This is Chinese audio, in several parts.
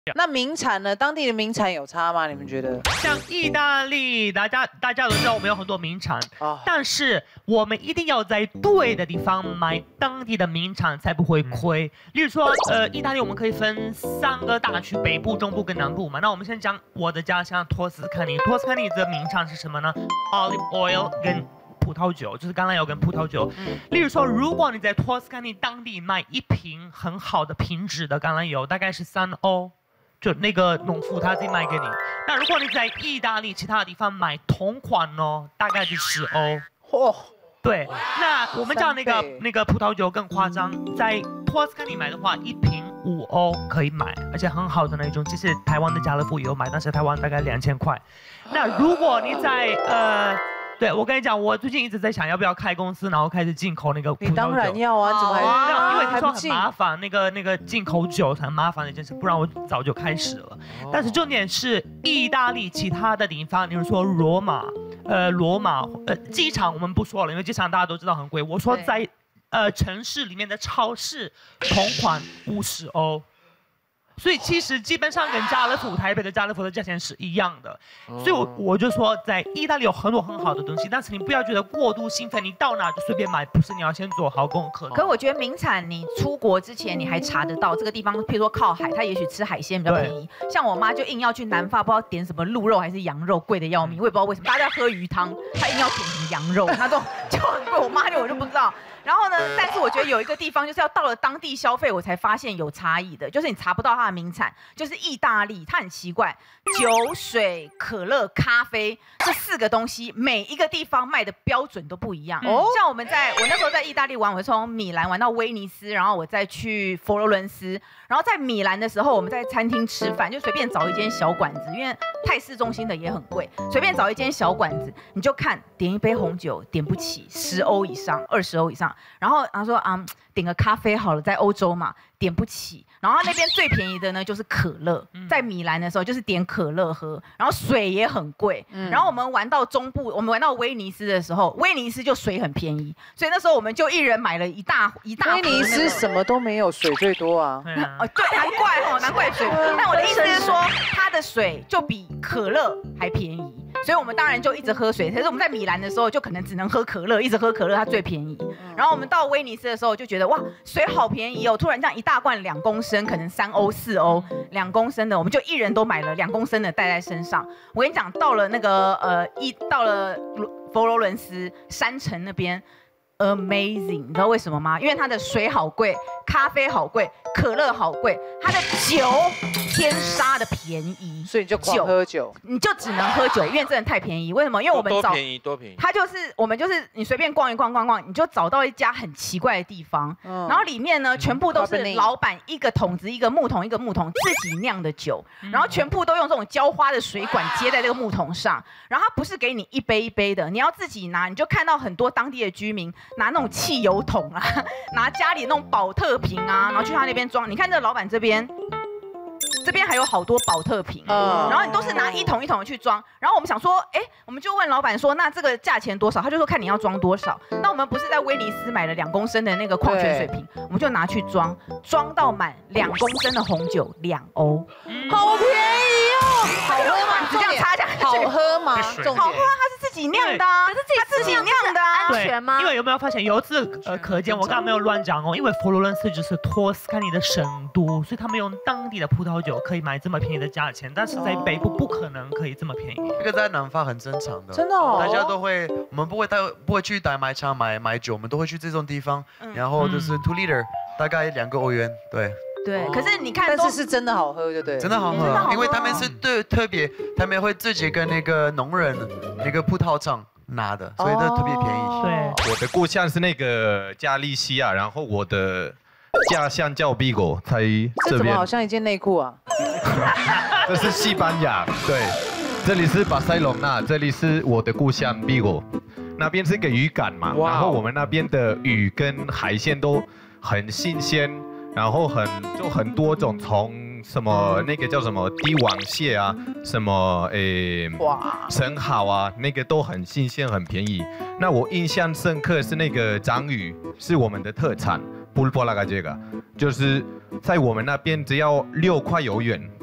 那名产呢？当地的名产有差吗？你们觉得？ 像意大利，大家都知道我们有很多名产，但是我们一定要在对的地方买当地的名产，才不会亏。例如说，意大利我们可以分3个大区，北部、中部跟南部嘛。那我们先讲我的家乡托斯卡尼。托斯卡尼的名产是什么呢 ？Olive oil 跟葡萄酒，就是橄榄油跟葡萄酒。例如说，如果你在托斯卡尼当地买1瓶很好的品质的橄榄油，大概是3欧。就那个农夫他自己卖给你。那如果你在意大利其他的地方买同款哦，大概是10欧。哦，对。那我们讲那个葡萄酒更夸张，在托斯卡尼买的话，1瓶5欧可以买，而且很好的那种。其实台湾的家乐福也有买，但是台湾大概2000块。那如果你在对，我跟你讲，我最近一直在想要不要开公司，然后开始进口那个葡萄酒。 你当然要啊，怎么还？ 因为听说很麻烦，那个进口酒很麻烦的一件事，不然我早就开始了。但是重点是意大利其他的地方，比如说罗马，机场我们不说了，因为机场大家都知道很贵。我说在城市里面的超市，同款50欧。所以其实基本上跟家乐福台北的家乐福的价钱是一样的，所以我就说在意大利有很多很好的东西，但是你不要觉得过度兴奋，你到哪就随便买，不是你要先做好功课。 可我觉得名产你出国之前你还查得到这个地方，譬如说靠海，它也许吃海鲜比较便宜。像我妈就硬要去南法，不知道点什么鹿肉还是羊肉，贵的要命，我也不知道为什么。大家在喝鱼汤，她硬要点什么羊肉，她就很贵。我妈我就不知道。然后呢，但是我觉得有一个地方就是要到了当地消费，我才发现有差异的，就是你查不到它的名产，就是意大利，它很奇怪，酒、水、可乐、咖啡这4个东西，每一个地方卖的标准都不一样。像我那时候在意大利玩，我从米兰玩到威尼斯，然后我再去佛罗伦斯，然后在米兰的时候，我们在餐厅吃饭，就随便找一间小馆子，因为太市中心的也很贵，随便找一间小馆子，你就看点一杯红酒，点不起10欧以上，20欧以上。然后他说点个咖啡好了，在欧洲嘛，点不起。然后那边最便宜的呢就是可乐，在米兰的时候就是点可乐喝，然后水也很贵。然后我们玩到中部，我们玩到威尼斯的时候，威尼斯就水很便宜，所以那时候我们就一人买了一大。 威尼斯什么都没有，水最多啊。 对，难怪水。但我的意思是说，它的水就比可乐还便宜。所以我们当然就一直喝水，可是我们在米兰的时候就可能只能喝可乐，一直喝可乐，它最便宜。然后我们到威尼斯的时候就觉得哇，水好便宜哦！突然这样一大罐2公升，可能3欧4欧，2公升的，我们就一人都买了2公升的带在身上。我跟你讲，到了那个到了佛罗伦斯山城那边。Amazing， 你知道为什么吗？因为它的水好贵，咖啡好贵，可乐好贵，它的酒天杀的便宜， 所以你就光喝酒， 你就只能喝酒，因为真的太便宜。为什么？因为我们多便宜。 它就是我们就是你随便逛一逛，你就找到一家很奇怪的地方，然后里面呢全部都是老板一个桶子一个木桶自己酿的酒，然后全部都用这种浇花的水管接在这个木桶上，然后它不是给你一杯一杯的，你要自己拿，你就看到很多当地的居民。拿那种汽油桶啊，拿家里那种保特瓶啊，然后去他那边装。你看这个老板这边还有好多保特瓶，然后你都是拿一桶一桶的去装。然后我们想说，我们就问老板说，那这个价钱多少？他就说看你要装多少。那我们不是在威尼斯买了2公升的那个矿泉水瓶，我们就拿去装到满2公升的红酒2欧， 好便宜哦！ 好喝吗？这样插下去， 好喝吗？ 好喝啊！它是自己酿的，可是自己酿的安全吗？因为有没有发现，由此可见，我刚刚没有乱讲哦，因为佛罗伦斯就是托斯卡尼的首都，所以他们用当地的葡萄酒可以买这么便宜的价钱，但是在北部不可能可以这么便宜。 这个在南方很正常的， 真的哦， 大家都会，我们不会去大卖场买酒，我们都会去这种地方，然后就是2 liter， 大概2个欧元，对。 对，可是你看， 但是是真的好喝，就对， 真的好喝，因为他们是特别，他们会自己跟那个农人那个葡萄厂拿的，所以都特别便宜。 对， 我的故乡是那个加利西亚，然后我的家乡叫 Vigo， 在这边。 这怎么好像一件内裤啊？ 这是西班牙，对，这里是巴塞隆纳，这里是我的故乡 Vigo， 那边是个渔港嘛，然后我们那边的鱼跟海鲜都很新鲜。然后很多种，从什么那个叫什么帝王蟹啊，什么生蚝啊，那个都很新鲜，很便宜。那我印象深刻是那个章鱼，是我们的特产，布拉嘎这个，就是在我们那边只要6块欧元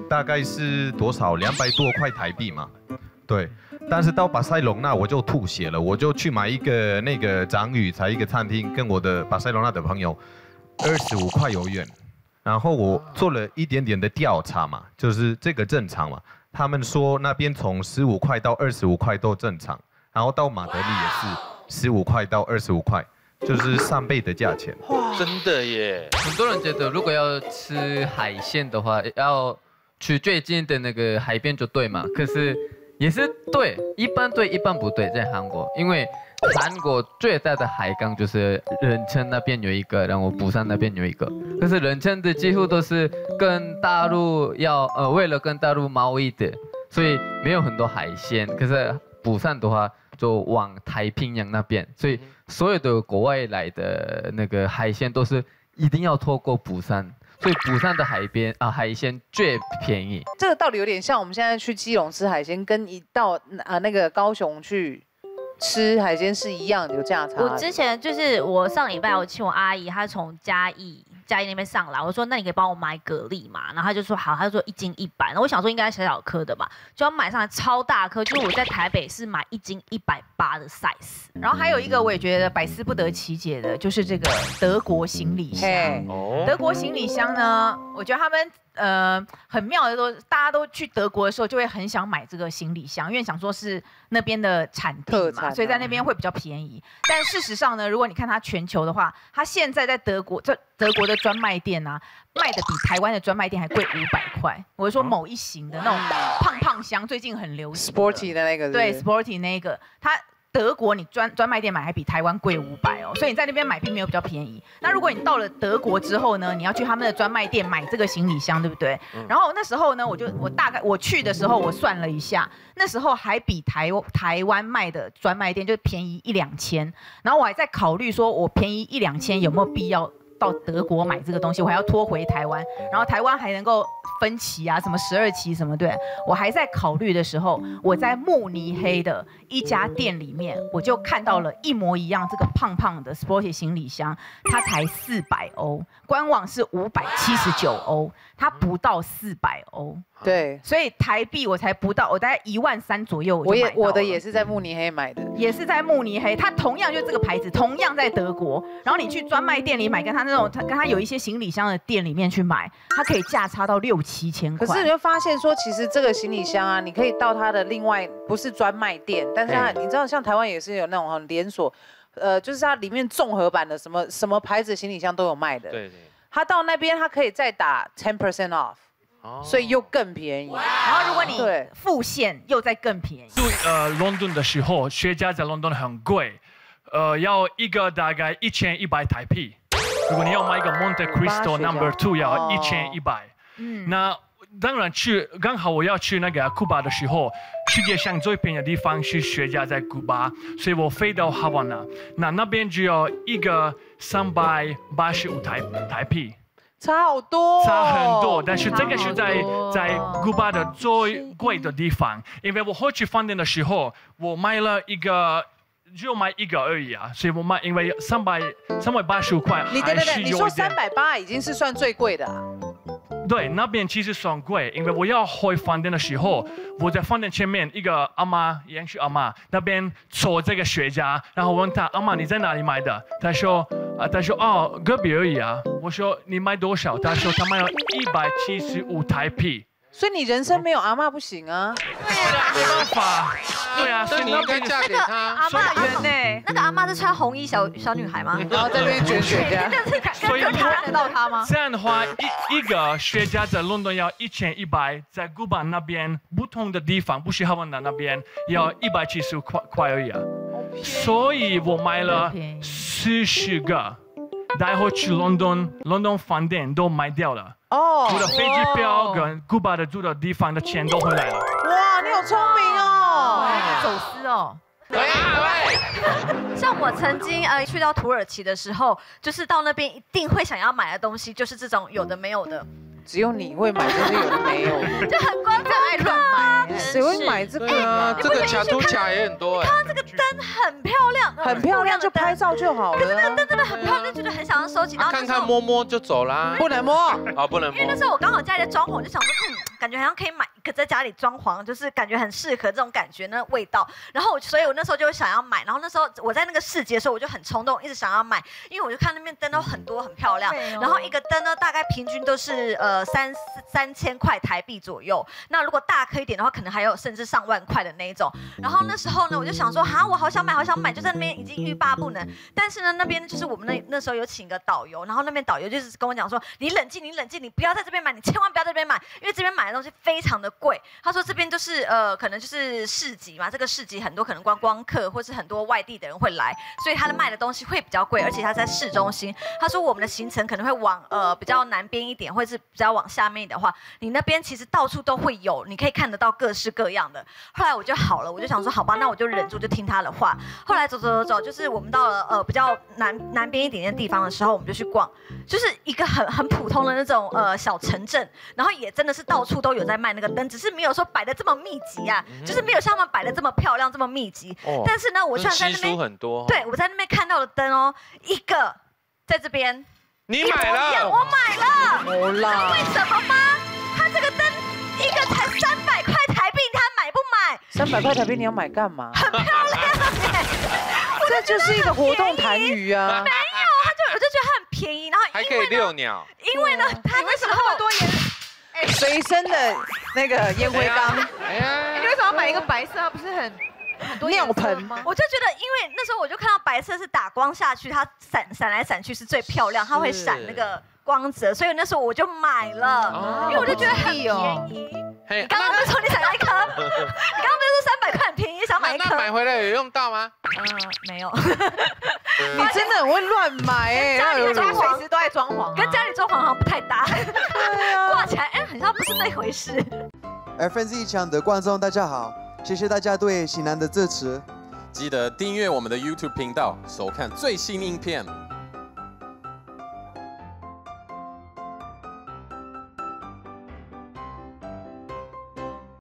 大概是多少200多块台币嘛，对。但是到巴塞隆纳我就吐血了，我就去买一个那个章鱼才一个餐厅，跟我的巴塞隆纳的朋友，25块欧元。然后我做了一点点的调查嘛，就是这个正常嘛。他们说那边从15块到25块都正常，然后到马德里也是15块到25块，就是3倍的价钱。 哇，真的耶！ 很多人觉得如果要吃海鲜的话，要去最近的那个海边就对嘛，可是。也是对，一半对一半不对，在韩国，因为韩国最大的海港就是仁川那边有一个，然后釜山那边有一个，可是仁川的几乎都是跟大陆为了跟大陆贸易的，所以没有很多海鲜。可是釜山的话就往太平洋那边，所以所有的国外来的那个海鲜都是一定要透过釜山。所以釜山的海鲜最便宜。 这个道理有点像我们现在去基隆吃海鲜，跟一到那个高雄去吃海鲜是一样有价差。 我之前就是我上礼拜我请我阿姨，她从嘉义那边上来，我说那你可以帮我买蛤蜊嘛，然后她就说好，她就说1斤100，那我想说应该小小颗的吧，就要买上来超大颗，就是我在台北是买1斤180的 size。 然后还有一个我也觉得百思不得其解的，就是这个德国行李箱。德国行李箱呢，我觉得他们很妙的大家都去德国的时候就会很想买这个行李箱，因为想说是那边的产地嘛，所以在那边会比较便宜。但事实上呢，如果你看它全球的话，它现在在德国的专卖店啊，卖的比台湾的专卖店还贵500块。我是说某一型的那种胖箱，最近很流行 ，Sporty 的那个， 对 ，Sporty 那个，它。德国你专卖店买还比台湾贵500哦，所以你在那边买并没有比较便宜。那如果你到了德国之后呢，你要去他们的专卖店买这个行李箱，对不对？然后那时候呢，我去的时候我算了一下，那时候还比台湾卖的专卖店就便宜1-2千，然后我还在考虑说我便宜1-2千有没有必要到德国买这个东西，我还要拖回台湾，然后台湾还能够分期啊，什么12期什么，对，我还在考虑的时候，我在慕尼黑的一家店里面，我就看到了一模一样这个胖胖的 Sporty 行李箱，它才400欧，官网是579欧，它不到400欧。 对， 所以台币我才不到，我大概13000左右我的也是在慕尼黑买的， 也是在慕尼黑，它同样就这个牌子，同样在德国，然后你去专卖店里买，跟它有一些行李箱的店里面去买，它可以价差到6-7千块。 可是你会发现说，其实这个行李箱啊，你可以到它的另外不是专卖店，但是它你知道像台湾也是有那种很连锁，就是它里面综合版的什么牌子行李箱都有卖的。 对。 它到那边它可以再打10% off。所以又更便宜，然后如果你付现又再更便宜。 住London 的时候，雪茄在 London 很贵，要一个大概1100台币。如果你要买一个 Monte Cristo No. 2，要1100。那当然刚好我要去那个古巴的时候，世界上最便宜的地方是雪茄在古巴，所以我飞到哈瓦那，那边只有一个385台币。 差好多， 差很多，但是这个是在古巴的最贵的地方，因为我回去饭店的时候，我买了只有买一个而已啊，所以我买因为380块， 你说380已经是算最贵的啊。 对，那边其实算贵，因为我要回饭店的时候，我在饭店前面一个阿妈，延续阿妈那边抽这个雪茄，然后问他阿妈你在哪里买的？他说哦隔壁而已啊。我说你买多少？他说他买了175台币。 所以你人生没有阿嬷不行啊。 对啊，没办法。对啊， 所以你应该嫁给他。 阿嬷缘呢？那个阿嬷是穿红衣小女孩吗？ 然后在那边卷雪茄。 所以看得到她吗？ 这样的话，一个雪茄在伦敦要1100，在古巴那边不同的地方，不是哈瓦那边要170块而已啊。所以我买了40个。待会去伦敦饭店都卖掉了。哦，我的飞机票跟古巴的住的地方的钱都回来了。 哇，你好聪明哦！ 走私哦。 对。 像我曾经去到土耳其的时候，就是到那边一定会想要买的东西，就是这种有的没有的。 只有你会买这些有的没有， 就很观光爱乱买， 谁会买这个啊？这个卡图卡也很多哎。看到这个灯很漂亮， 很漂亮就拍照就好了。 可是那个灯真的很漂亮，就觉得很想要收集。然后看看摸摸就走啦， 不能摸啊，不能摸。 因为那时候我刚好家里在装潢，我就想说， 感觉好像可以买一个在家里装潢，就是感觉很适合这种感觉那味道。然后所以我那时候就想要买，然后那时候我在那个市集的时候，我就很冲动，一直想要买，因为我就看那边灯都很多很漂亮，然后一个灯呢大概平均都是3000块台币左右。那如果大颗一点的话，可能还有甚至上万块的那一种。然后那时候呢，我就想说，哈，我好想买，就在那边已经欲罢不能。但是呢，那边就是我们那时候有请个导游，然后那边导游就是跟我讲说，你冷静，你不要在这边买，你千万不要在这边买，因为这边买的东西非常的贵。他说这边就是可能就是市集嘛，这个市集很多可能观光客或是很多外地的人会来，所以他的卖的东西会比较贵，而且他在市中心。他说我们的行程可能会往比较南边一点，或是比较往下面一点的话，你那边其实到处都会有，你可以看得到各式各样的。后来我就好了，我就想说好吧，那我就忍住就听他的话。后来走，就是我们到了比较南边一点点的地方的时候，我们就去逛，就是一个很普通的那种小城镇，然后也真的是到处都有在卖那个灯，只是没有说摆的这么密集啊，就是没有像他们摆的这么漂亮这么密集。但是呢，我虽然在那边很多， 对我在那边看到的灯哦，一个在这边， 你买了， 我买了， 哦啦， 为什么吗？它这个灯一个才300块台币，他买不买 ？300块台币你要买干嘛？ 很漂亮这就是一个活动谈语啊。 没有，我就觉得它很便宜，然后还可以遛鸟。 因为呢，它为什么那么多烟？ 随身的那个烟灰缸。 你为什么要买一个白色？它不是很多尿盆吗？ 我就觉得，因为那时候我就看到白色是打光下去，它闪来闪去是最漂亮，它会闪那个光泽，所以那时候我就买了，因为我就觉得很便宜。你刚刚不是说你想要一颗？你刚刚不是说300块很便宜，想买一颗？ 那买回来有用到吗？ 没有。 你真的很会乱买哎！ 家里装随时都在装潢， 跟家里装潢好像不太搭。挂起来，很像不是那回事。 FNZ 场的观众大家好，谢谢大家对喜男的支持， 记得订阅我们的 YouTube 频道，收看最新影片。